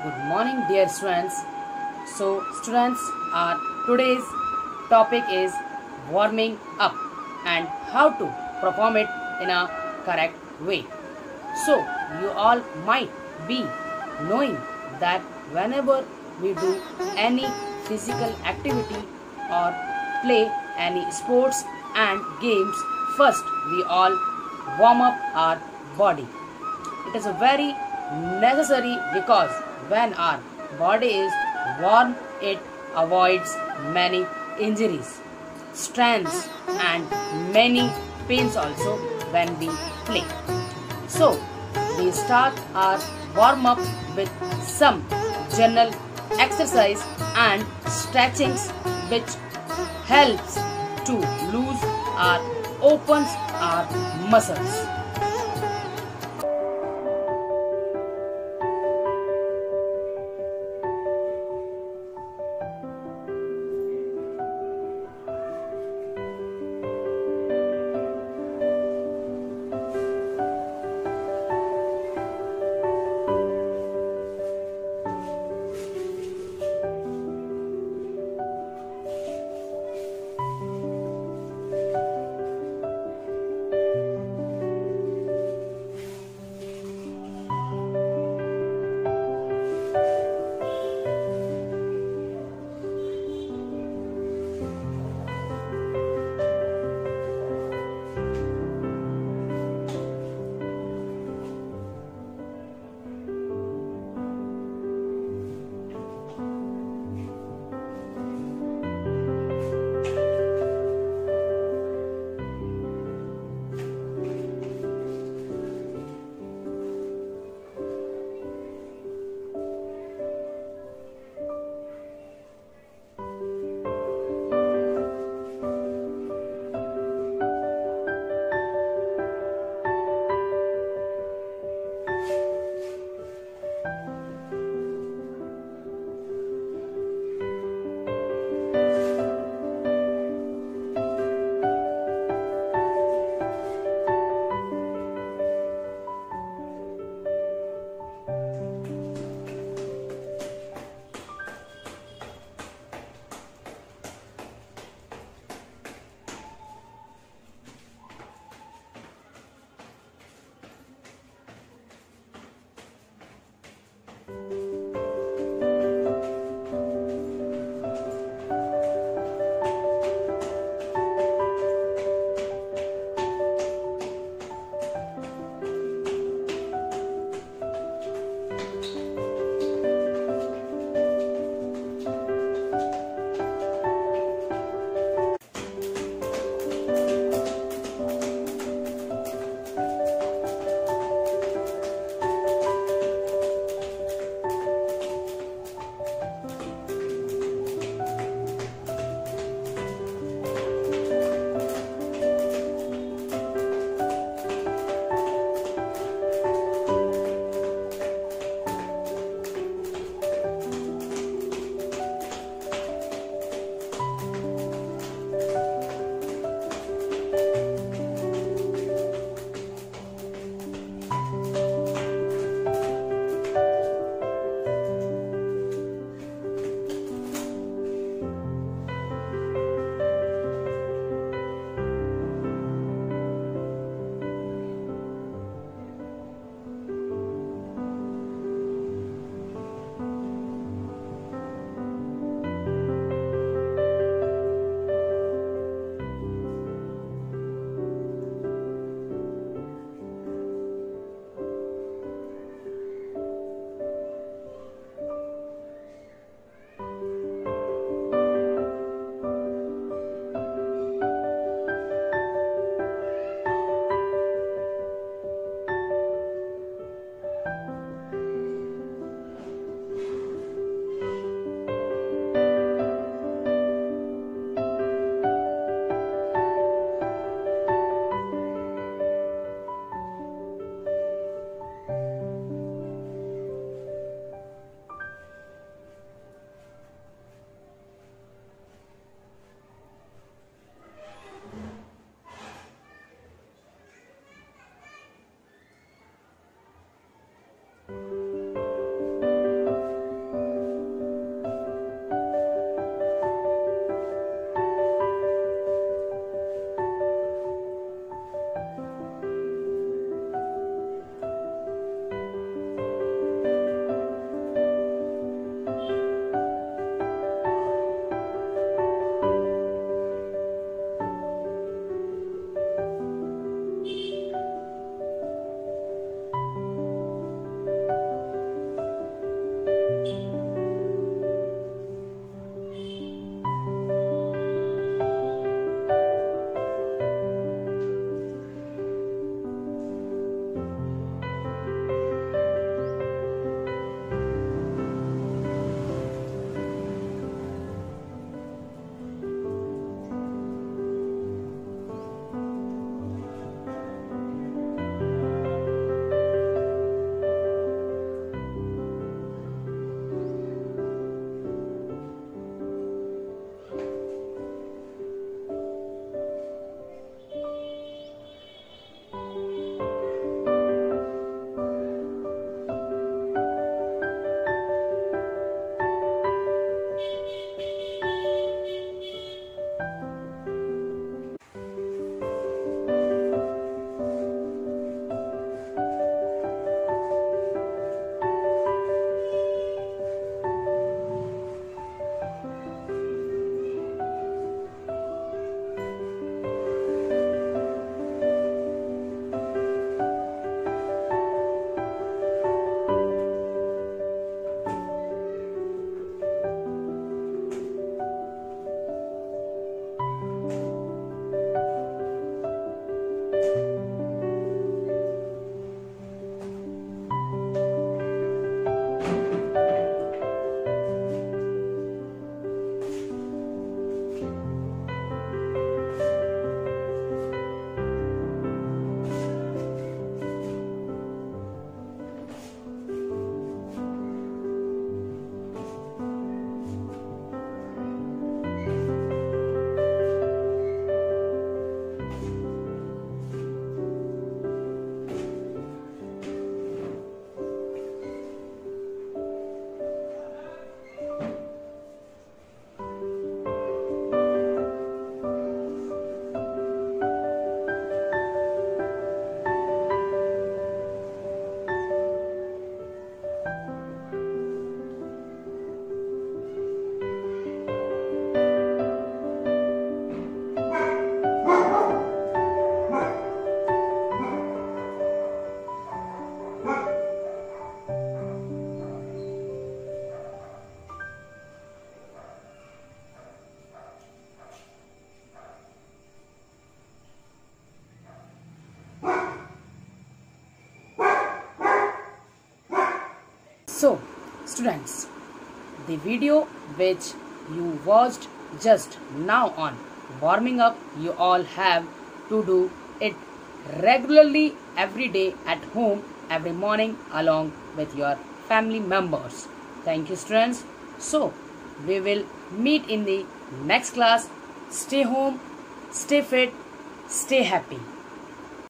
Good morning, dear students. Students, our today's topic is warming up and how to perform it in a correct way. So, you all might be knowing that whenever we do any physical activity or play any sports and games, first we all warm up our body. It is a very necessary because when our body is warm, it avoids many injuries, strains, and many pains also when we play. So, we start our warm up with some general exercise and stretchings which helps to loose or opens our muscles. So students, the video which you watched just now on warming up, you all have to do it regularly every day at home, every morning along with your family members. Thank you students. So we will meet in the next class. Stay home, stay fit, stay happy.